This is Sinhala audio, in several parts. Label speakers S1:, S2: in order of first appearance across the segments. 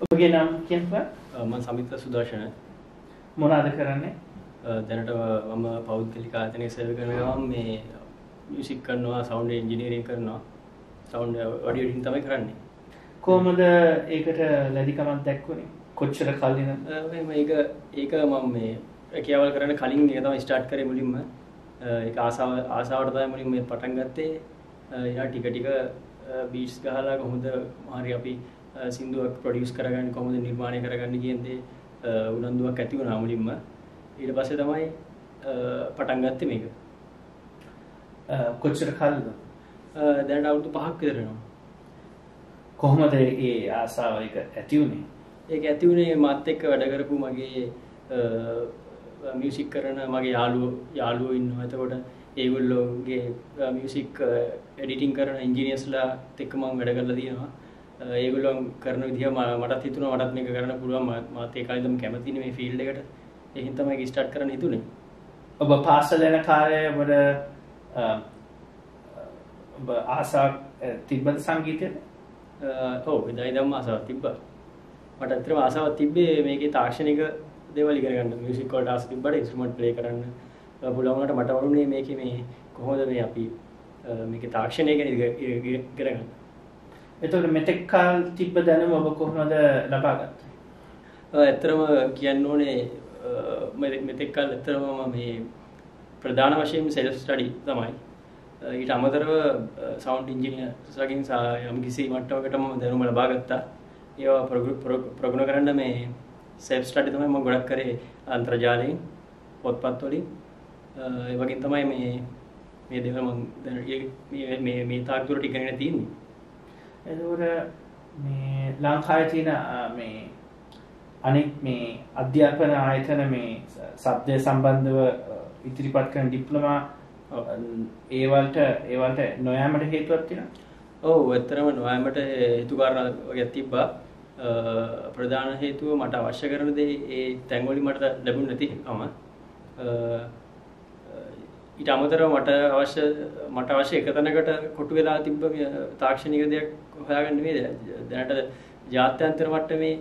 S1: ඔබගේ නම කියන්නකෝ.
S2: මම සමිත සුදර්ශන.
S1: මොනවාද කරන්නේ?
S2: දැනට මම පෞද්ගලික ආයතනයක සේවය කරනවා. මේ මියුසික් කරනවා, සවුන්ඩ් ඉන්ජිනියරින් කරනවා. සවුන්ඩ් ඔඩියෝ එඩිටින් තමයි කරන්නේ.
S1: කොහොමද ඒකට ලැබිකමක් දැක්වුනේ? කොච්චර කලින්ද?
S2: ඒක මම මේ රැකියාවල් කරන්න කලින් ඒක තමයි ස්ටාර්ට් කරේ මුලින්ම. ඒක ආසාවට තමයි මුලින්ම මේ පටන් ගත්තේ. ඊට ටික බීට්ස් ගහලා කොහොමද හරි අපි සින්දුවක් ප්‍රොඩියුස් කරගන්නේ, කොහොමද නිර්මාණය කරගන්නේ කියන දේ උනන්දුවක් ඇති වුණා මුලින්ම. ඊට පස්සේ තමයි පටන් ගත්තේ මේක.
S1: කොච්චර කාලෙද?
S2: දැන් අවුරුදු 5ක් විතර වෙනවා.
S1: කොහොමද ඒ ආසාව එක ඇති වුනේ?
S2: ඒක ඇති වුනේ මාත් එක්ක වැඩ කරපු මගේ මියුසික් කරන මගේ යාළුවෝ ඉන්නවා. එතකොට ඒගොල්ලෝගේ මියුසික් එඩිටින් කරන ඉන්ජිනියර්ස්ලා එක්ක මම වැඩ කරලා තියෙනවා. ඒගොල්ලෝ කරන විදිහ මටත් හිතුණා මටත් මේක කරන්න පුළුවන්. මාත් ඒ කාලේ ඉඳන් කැමතිනේ මේ ෆීල්ඩ් එකට. ඒකින් තමයි ඒක ස්ටාර්ට් කරන්න හිතුනේ.
S1: ඔබ පාසල යන කාලේ ඔබ ආසාවක් තිබ්බද සංගීතයට?
S2: ඔව් ඉඳන්ම ආසාවක් තිබ්බා. මට ඇත්තටම ආසාවක් තිබ්බේ මේකේ තාක්ෂණික දේවල් ඉගෙන ගන්න. මියුසික් වලට ආස තිබ්බට ඉන්ස්ට්‍රුමන්ට් ප්ලේ කරන්න පුළුවන් වුණාට මට වරුනේ මේකේ මේ කොහොමද මේ අපි මේකේ තාක්ෂණය ගැන ඉගෙන ගන්න. එතකොට
S1: මෙතෙක් කාල තිබ්බ දැනුම ඔබ කොහොමද ලබා ගත්තේ?
S2: ඇත්තටම කියන්න ඕනේ මෙතෙක් කාල ඇත්තටම මේ ප්‍රධාන වශයෙන් සෙල්ෆ් ස්ටඩි තමයි. ඊට අමතරව සවුන්ඩ් ඉන්ජිනියර්ස්ලාගෙන් යම් කිසි මට්ටමකට මම දැනුම ලබා ගත්තා. ඒවා ප්‍රගුණ කරන්න මේ සෙල්ෆ් ස්ටඩි තමයි මම ගොඩක් කරේ අන්තර්ජාලයෙන්, පොත්පත් වලින්. ඒ වගේ තමයි මේ දේවල් මම දැන් මේ තාක් දුරට ඉගෙනගෙන තියෙන්නේ.
S1: එතකොට මේ ලංකාවේ තියෙන මේ අනෙක් මේ අධ්‍යාපන ආයතන මේ ශබ්දය සම්බන්ධව ඉදිරිපත් කරන ඩිප්ලෝමා ඒ වලට නොයෑමට හේතුවක් තියෙනවා?
S2: ඔව් ඇත්තටම නොයෑමට හේතු කාරණා වගේ තිබ්බා. ප්‍රධාන හේතුව මට අවශ්‍ය කරන දේ ඒ තැන් වලින් මට ලැබුණ නැතිකම. ඊට අමතරව මට අවශ්‍ය එක තැනකට කොටු වෙලා තිබ්බ තාක්ෂණික දෙයක් හොයාගන්න නෙමෙයි. දැනට ජාත්‍යන්තර මට්ටමේ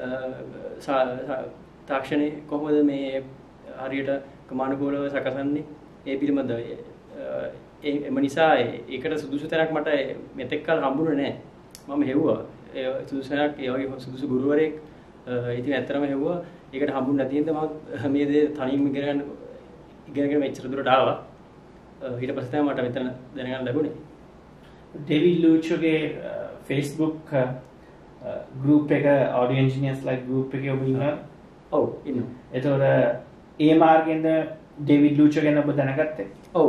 S2: තාක්ෂණය කොහොමද මේ හරියට ක්‍රමානුකූලව සකසන්නේ ඒ පිළිබඳව එම නිසා ඒකට සුදුසු තැනක් මට මෙතෙක් කල හම්බුනේ නැහැ. මම හෙව්වා ඒ සුදුසු තැනක්, ඒ වගේ සුදුසු ගුරුවරයෙක් ඉතින් ඇත්තටම හෙව්වා. ඒකට හම්බුනේ නැති හින්දා මම මේ දේ තනියම ඉගෙනගෙන මෙච්චර දුරට ආවා. ඊට පස්සේ තමයි මට මෙතන දැනගන්න ලැබුණේ.
S1: ඩේවිඩ් ලූචෝගේ Facebook group එක audio engineers like group එකේ ඔබ ඉන්නවා?
S2: ඔව් ඉන්නවා.
S1: ඒතකොට ඒ මාර්ගෙන්ද ඩේවිඩ් ලූචෝ ගැන ඔබ දැනගත්තේ?
S2: ඔව්.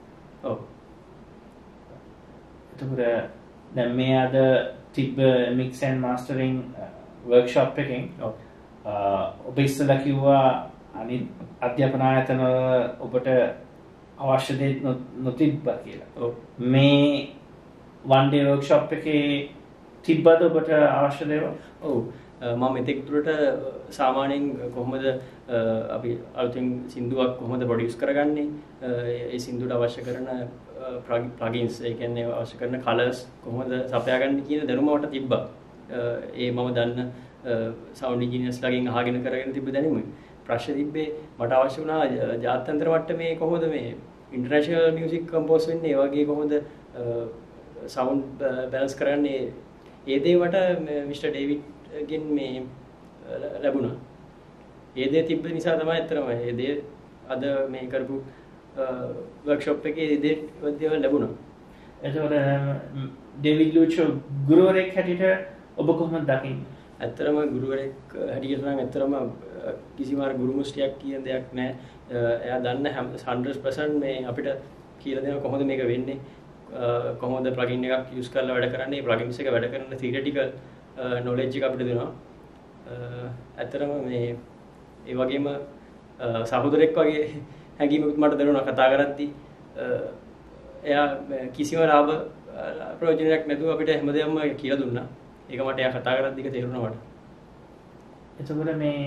S1: එතකොට දැන් මේ අද තිබ්බ mix and mastering workshop එකෙන් ඔබ ඉස්සෙල්ලා කිව්වා අනිත් අධ්‍යාපන ආයතන ඔබට අවශ්‍ය දේ නොතිබ්බා කියලා.
S2: ඔව්.
S1: මේ one day workshop එකේ තිබ්බද ඔබට අවශ්‍ය දේවල්?
S2: ඔව්. මම මෙතෙක් දුරට සාමාන්‍යයෙන් කොහොමද අපි අලුතින් සින්දුවක් කොහොමද ප්‍රොඩියුස් කරගන්නේ, ඒ සින්දුවට අවශ්‍ය කරන ප්ලගින්ස්, ඒ කියන්නේ අවශ්‍ය කරන කලර්ස් කොහොමද සපයාගන්නේ කියන දැනුම මට තිබ්බා. ඒ මම දන්න සවුන්ඩ් ඉන්ජිනියර්ස්ලාගෙන් අහගෙන කරගෙන තිබ්බ දැනුම. ප්‍රශ්න තිබ්බේ මට අවශ්‍ය වුණා ජාත්‍යන්තර මට්ටමේ කොහොමද මේ ඉන්ටර්නැෂනල් මියුසික් කම්පෝස් වෙන්නේ, ඒ වගේ කොහොමද සවුන්ඩ් බැලන්ස් කරන්නේ. ඒ දේ මට මිස්ටර් ඩේවිඩ් ගෙන් මේ ලැබුණා. ඒ දේ තිබ්බ නිසා තමයි ඇත්තටම ඒ දේ අද මේ කරපු වර්ක්ෂොප් එකේ ඒ දේවල් ලැබුණා.
S1: එතකොට ඩේවිඩ් ලූචෝ ගුරුවරයෙක් හැටියට ඔබ කොහොමද දකින්නේ?
S2: ඇත්තටම ගුරුවරයෙක් හැටියට නම් ඇත්තටම කිසිම ගුරු මුස්තියක් කියන දෙයක් නැහැ. එයා දන්න 100% මේ අපිට කියලා දෙනවා කොහොමද මේක වෙන්නේ, කොහොමද ප්ලගින් එකක් යූස් කරලා වැඩ කරන්නේ, ප්ලගින්ස් එක වැඩ කරන තියරිටිකල් නොලෙජ් එක අපිට දෙනවා. ඇත්තටම මේ ඒ වගේම සහෝදරෙක් වගේ හැඟීමක් මට දැනුණා කතා කරද්දී. එයා කිසිම ලාභ ප්‍රයෝජනයක් නැතුව අපිට හැමදේම කියලා දුන්නා. ඒක මට එයා කතා කරද්දී තේරුණා මට.
S1: එතකොට මේ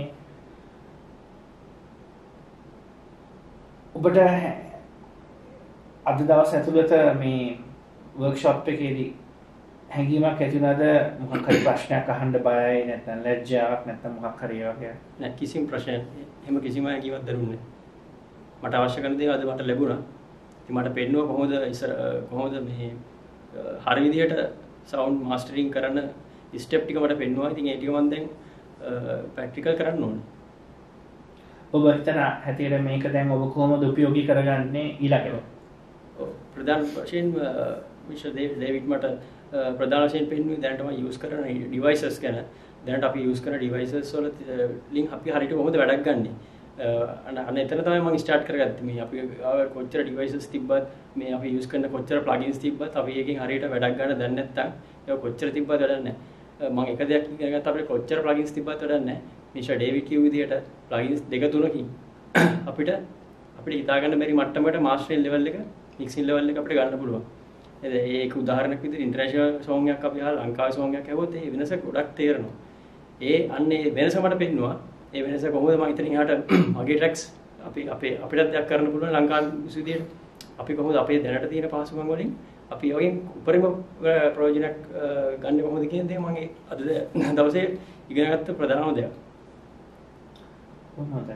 S1: ඔබට අද දවස් ඇතුළත මේ වර්ක්ෂොප් එකේදී හැඟීමක් ඇති වුණාද මොකක් හරි ප්‍රශ්නයක් අහන්න බයයි නැත්නම් ලැජ්ජාවක් නැත්නම් මොකක් හරි වගේ
S2: නෑ කිසිම ප්‍රශ්නයක් එහෙම කිසිම හැඟීමක් දරුන්නේ මට අවශ්‍ය කරන දේ අද මට ලැබුණා ඉතින් මට පෙන්නුවා කොහොමද මේ හරි විදියට සවුන්ඩ් මාස්ටරින් කරන ස්ටෙප් ටික මට පෙන්නුවා ඉතින් ඒ ටික මම දැන් ප්‍රැක්ටිකල් කරන්න ඕනේ
S1: ඔබ හිතන හැටියට මේක දැන් ඔබ කොහොමද උපයෝගී කරගන්නේ ඊළඟට
S2: ප්‍රධාන වශයෙන් මිස්ටර් ඩේවිඩ් මට ප්‍රධාන වශයෙන් පෙන්වුවේ දැනට මම යූස් කරන ඩිවයිසස් ගැන දැනට අපි යූස් කරන ඩිවයිසස් වල ලින් අපි හරියට කොහොමද වැඩක් ගන්නෙ අන්න එතන තමයි මම ස්ටාර්ට් කරගත්තේ මේ අපි කොච්චර ඩිවයිසස් තිබ්බත් මේ අපි යූස් කරන කොච්චර ප්ලගින්ස් තිබ්බත් අපි එකකින් හරියට වැඩක් ගන්න දන්නේ නැත්නම් ඒක කොච්චර තිබ්බත් වැඩක් නැහැ මම එක දෙයක් ඉගෙන ගත්තා අපිට කොච්චර ප්ලගින්ස් තිබ්බත් වැඩක් නැහැ මිස්ටර් ඩේවිඩ් කිව්ව විදිහට ප්ලගින්ස් දෙක තුනකින් අපිට හිතා ගන්න බැරි මට්ටමකට මාස්ටරින් ලෙවල් එක මික්සින් ලෙවල් එක අපිට ගන්න පුළුවන් ඒක උදාහරණයක් විදිහට ඉන්ටර්නැෂනල් සෝංග් එකක් අපි අහලා ලංකාවේ සෝංග් එකක් ඇහුවොත් ඒ වෙනස ගොඩක් තේරෙනවා. අන්නේ වෙනස මට පෙන්නවා. ඒ වෙනස කොහොමද මම ඉතින් එහාට මගේ ට්‍රැක්ස් අපිටත් දෙයක් කරන්න පුළුවන් ලංකාවේ විසුදියට. අපි කොහොමද අපේ දැනට තියෙන පහසුකම් වලින් අපි යෝගෙන් උපරිම ප්‍රයෝජනයක් ගන්න කොහොමද කියන දේ මම අද දවසේ ඉගෙන ගත්ත ප්‍රධානම දෙයක්.
S1: කොහොමද?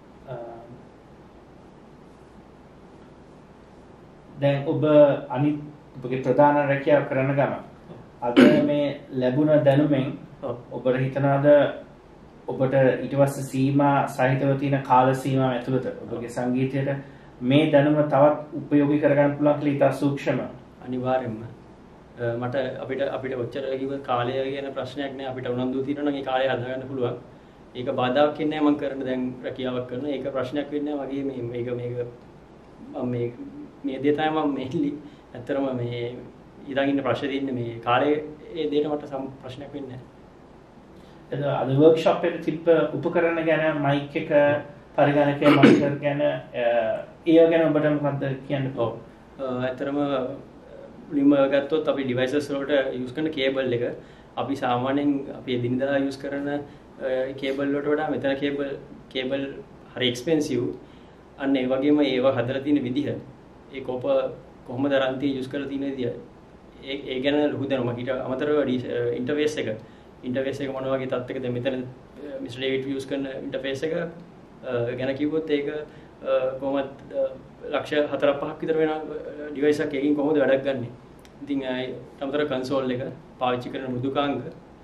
S1: දැන් ඔබ අනිත් ඔබගේ ප්‍රධාන රැකියාව කරන ගම අද මේ ලැබුණ දැනුමෙන් ඔබට හිතනවාද ඔබට ඊට පස්සේ සීමා සහිතව තියෙන කාල සීමාව ඇතුළත ඔබගේ සංගීතයට මේ දැනුම තවත් උපයෝගී කරගන්න පුළුවන් කියලා ඉතා සූක්ෂම
S2: අනිවාර්යයෙන්ම මට අපිට ඔච්චර කිව්ව කාලය කියන ප්‍රශ්නයක් නෑ අපිට උනන්දු තියෙනවා නම් ඒ කාලය හදාගන්න පුළුවන් ඒක බාධාවක් වෙන්නේ නෑ මම කරන දැන් රැකියාවක් කරන ඒක ප්‍රශ්නයක් වෙන්නේ නෑ වගේ මේක මේ දේ තමයි මම මෙහෙලි ඇත්තටම මේ ඉඳන් ඉන්න ප්‍රශ්නේ තියෙන්නේ මේ කාලේ ඒ දෙයට මට ප්‍රශ්නයක් වෙන්නේ
S1: නැහැ. අද වර්ක්ෂොප් එකේ තිබ්බ උපකරණ ගැන මයික් එක පරිගණකය මොනිටර් ගැන ඒව ගැන ඔබට මොකක්ද කියන්න පුළුවන්?
S2: ඇත්තටම මුලින්ම ගත්තොත් අපි ඩිවයිසස් වලට යූස් කරන කේබල් එක අපි සාමාන්‍යයෙන් අපි එදිනදා යූස් කරන කේබල් වලට වඩා මෙතන කේබල් හරි එක්ස්පෙන්සිව්. අන්න ඒ වගේම ඒවා හදලා තියෙන විදිහ ඒ කෝප කොහොමද රන්ති යූස් කරලා තියෙන විදිය ඒ ගැන ලොකු දැනුමක් ඊට අමතරව ඉන්ටර්ෆේස් එක මොන වගේ තත්ත්වයකද මෙතන මිස්ටර් ඩේවිඩ් යූස් කරන ඉන්ටර්ෆේස් එක ගැන කිව්වොත් ඒක කොහොමද ලක්ෂ 4-5ක් විතර වෙන ඩිවයිස් එකක් එකකින් කොහොමද වැඩක් ගන්නෙ ඉතින් අමතර කන්සෝල් එක පාවිච්චි කරන මෘදුකාංග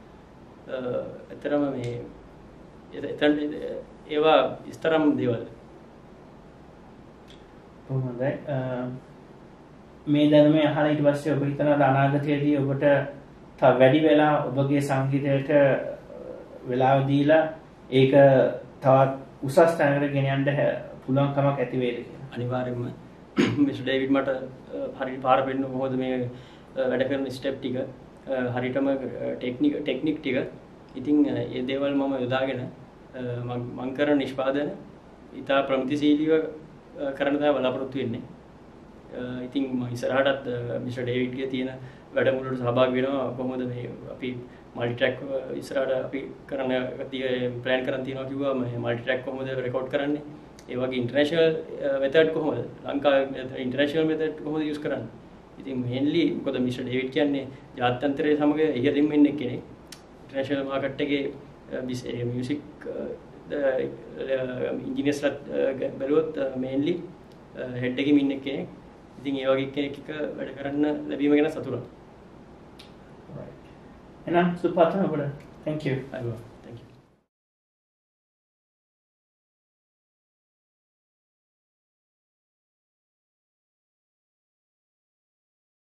S2: ඇතරම මේ එතන ඒවා ඉස්තරම් දේවල්
S1: හොඳයි මේ දැනුම අහලා ඊට පස්සේ ඔබ හිතනවා අනාගතයේදී ඔබට තව වැඩි වෙලා ඔබගේ සංගීතයට වෙලාව දීලා ඒක තවත් උසස් තැනකට ගෙන යන්න පුළුවන් කමක් ඇති වේද කියලා.
S2: අනිවාර්යයෙන්ම මිස්ටර් ඩේවිඩ් මට හරියට පාර පෙන්නන කොහොමද මේ වැඩ කරන ස්ටෙප් ටික හරියටම ටෙක්නික් ටික ඉතින් මේ දේවල් මම යොදාගෙන මම කරන නිෂ්පාදන ඉතා ප්‍රමිතිශීලීව කරන්න තමයි බලාපොරොත්තු වෙන්නේ. ඉතින් මම ඉස්සරහටත් මිස්ටර් ඩේවිඩ්ගේ තියෙන වැඩමුළුවට සහභාගී වෙනවා කොහොමද මේ අපි මල්ටි ට්‍රැක් ඉස්සරහට අපි කරන්න ප්ලෑන් කරන් තියෙනවා කිව්වා මේ මල්ටි ට්‍රැක් කොහොමද රෙකෝඩ් කරන්නේ ඒ වගේ ඉන්ටර්නැෂනල් මෙතඩ් කොහොමද ලංකාවේ ඉන්ටර්නැෂනල් මෙතඩ් කොහොමද යූස් කරන්නේ ඉතින් මේන්ලි මොකද මිස්ටර් ඩේවිඩ් කියන්නේ ජාත්‍යන්තරයේ සමග ඉහළින්ම ඉන්න කෙනෙක් ඉන්ටර්නැෂනල් මාකට් එකේ මියුසික් ඉන්ජිනියර්ස්ලා බැලුවොත් මේන්ලි හෙඩ් එකකින් ඉන්න කෙනෙක් ඉතින් ඒ වගේ කෙනෙක් එක වැඩ කරන්න ලැබීම ගැන සතුටුයි.
S1: එහෙනම් සුපතන ඔබට. Thank you.
S2: අයිබෝන්.